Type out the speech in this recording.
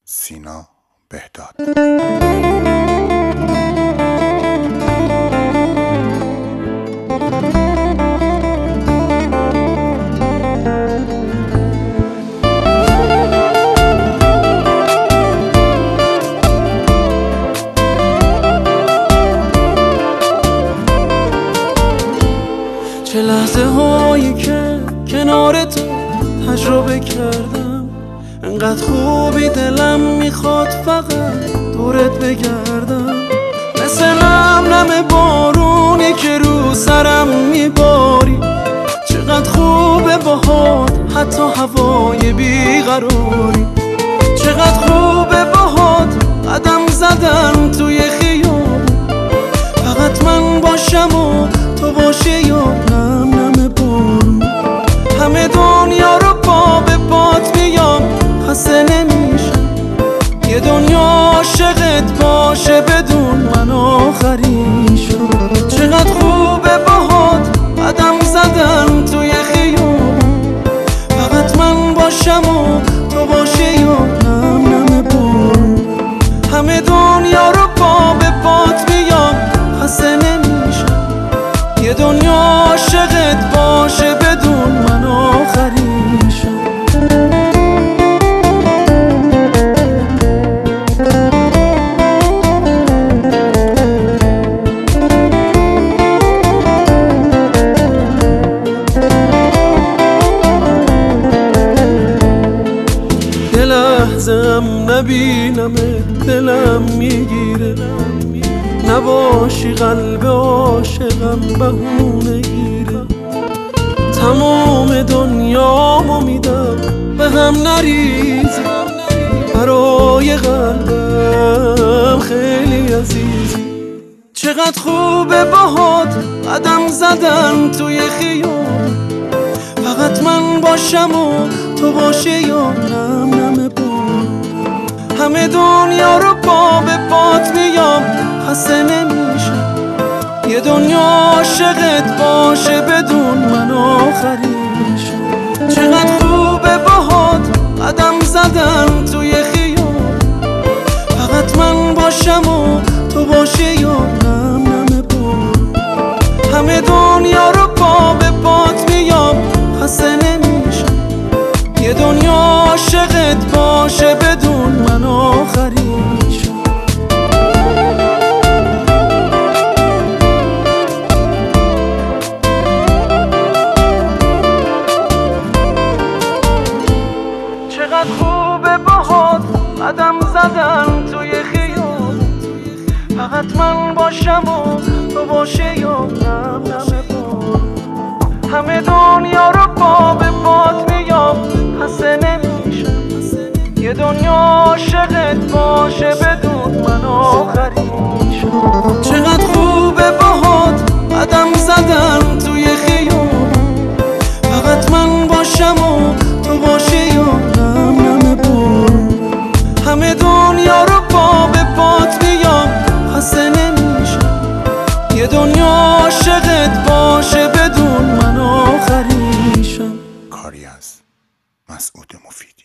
سینا بهداد. چه لحظه هایی که کنار تو تجربه کردم، انقدر خوبی دلم میخواد فقط دورت بگردم. مثل نم بارونی که رو سرم میباری، چقدر خوبه باهات حتی هوای بیقراری. چقدر خوبه باهات قدم زدن توی خیابون، فقط من باشم و تو باشی یا نم نم بارون. همه دنیا رو پا به پات بیام، خسته نمیشم. یه دنیا عاشقت باشه بدون من آخریشم. چقدر خوبه باهات قدم زدن توی خیابون، فقط من باشم و تو باشی یا نم نم بارون. همه دنیا رو پا به پات بیام، خسته نمیشم. یه دنیا عاشقت باشه بدون من آخریشم. یه لحظه هم نبینمت دلم میگیره، نباشی قلب عاشقم بهونه گیره. تمام دنیامو میدم به هم نریزی، برای قلبم خیلی عزیزی. چقدر خوبه باهات قدم زدن توی خیابون، فقط من باشم و تو باشی یا نم نم بارون. همه دنیا رو پا به پات میام، خسته نمیشم. یه دنیا عاشقت باشه بدون من آخریشم. چقدر خوبه باهات قدم زدن توی خیابون، فقط من باشم و تو باشی یا نم نم بارون. همه دنیا رو پا به پات میام، خسته نمیشم. یه دنیا عاشقت باشه بدون من آخریشم. چقدر خوبه باهات قدم زدن توی خیابون، فقط من باشم و تو باشی یا نم نم بارون. همه دنیا رو پا به پات میام، خسته نمیشم. یه دنیا عاشقت باشه بدون من آخریشم. چقدر خوبه باهات قدم زدن توی خیابون، فقط من باشم و تو باشی یا نم نم بارون. همه دنیا رو پا به پات بیام، خسته نمیشم. یه دنیا عاشقت باشه بدون من آخریشم. کاری از مسعود مفید.